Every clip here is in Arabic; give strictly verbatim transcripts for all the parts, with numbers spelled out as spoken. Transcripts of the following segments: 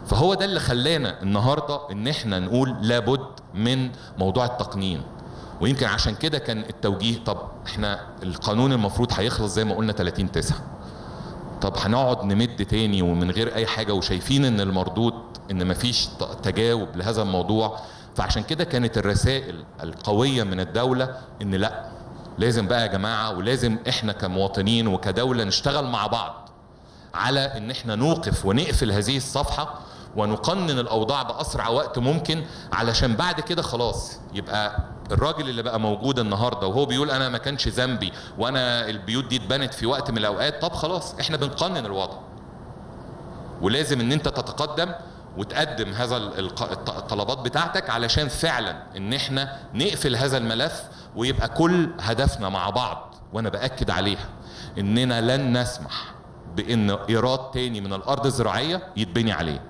فهو ده اللي خلانا النهارده ان احنا نقول لابد من موضوع التقنين. ويمكن عشان كده كان التوجيه، طب احنا القانون المفروض هيخلص زي ما قلنا ثلاثين تسعة، طب هنقعد نمد تاني ومن غير اي حاجه، وشايفين ان المردود ان مفيش تجاوب لهذا الموضوع. فعشان كده كانت الرسائل القويه من الدوله ان لا، لازم بقى يا جماعه، ولازم احنا كمواطنين وكدوله نشتغل مع بعض على ان احنا نوقف ونقفل هذه الصفحه ونقنن الاوضاع باسرع وقت ممكن، علشان بعد كده خلاص يبقى الراجل اللي بقى موجود النهارده وهو بيقول انا ما كانش ذنبي وانا البيوت دي اتبنت في وقت من الاوقات، طب خلاص احنا بنقنن الوضع. ولازم ان انت تتقدم وتقدم هذا الطلبات بتاعتك علشان فعلا ان احنا نقفل هذا الملف، ويبقى كل هدفنا مع بعض، وانا باكد عليها اننا لن نسمح بان ايراد تاني من الارض الزراعيه يتبني عليه.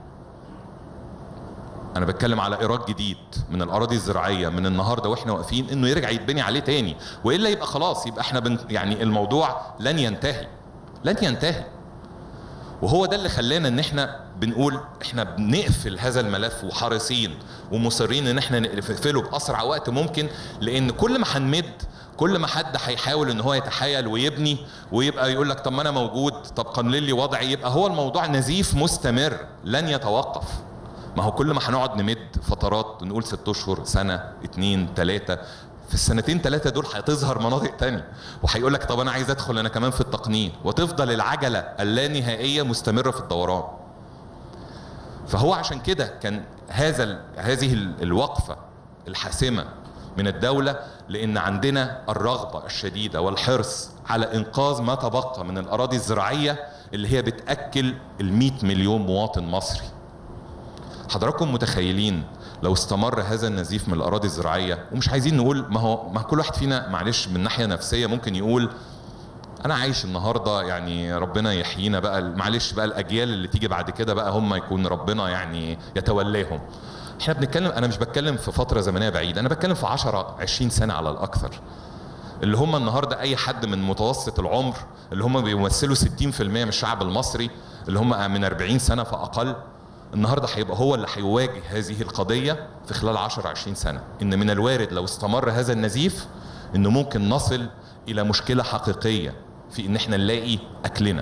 انا بتكلم على ايراد جديد من الاراضي الزراعيه من النهارده واحنا واقفين انه يرجع يتبني عليه تاني، والا يبقى خلاص، يبقى احنا بن يعني الموضوع لن ينتهي لن ينتهي. وهو ده اللي خلانا ان احنا بنقول احنا بنقفل هذا الملف وحريصين ومصرين ان احنا نقفله باسرع وقت ممكن، لان كل ما هنمد كل ما حد هيحاول ان هو يتحايل ويبني ويبقى يقول لك طب ما انا موجود، طب قنن لي وضعي، يبقى هو الموضوع نزيف مستمر لن يتوقف. ما هو كل ما هنقعد نمد فترات نقول ست اشهر، سنه، اتنين، تلاته، في السنتين ثلاثه دول هتظهر مناطق تانية وهيقول لك طب انا عايز ادخل انا كمان في التقنين، وتفضل العجله اللانهائيه مستمره في الدوران. فهو عشان كده كان هذا هذه الوقفه الحاسمه من الدوله، لان عندنا الرغبه الشديده والحرص على انقاذ ما تبقى من الاراضي الزراعيه اللي هي بتاكل ال100 مليون مواطن مصري. حضراتكم متخيلين لو استمر هذا النزيف من الاراضي الزراعيه، ومش عايزين نقول ما هو ما كل واحد فينا معلش من ناحيه نفسيه ممكن يقول انا عايش النهارده يعني ربنا يحيينا بقى، معلش بقى الاجيال اللي تيجي بعد كده بقى هم يكون ربنا يعني يتولاهم. احنا بنتكلم، انا مش بتكلم في فتره زمنيه بعيده، انا بتكلم في عشرة عشرين سنه على الاكثر، اللي هم النهارده اي حد من متوسط العمر اللي هم بيمثلوا ستين في المية من الشعب المصري، اللي هم من أربعين سنه فاقل، النهارده هيبقى هو اللي هيواجه هذه القضيه في خلال عشرة عشرين سنه. ان من الوارد لو استمر هذا النزيف انه ممكن نصل الى مشكله حقيقيه في ان احنا نلاقي اكلنا.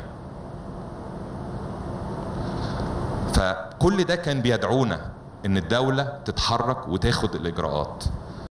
فكل ده كان بيدعونا ان الدوله تتحرك وتاخد الاجراءات.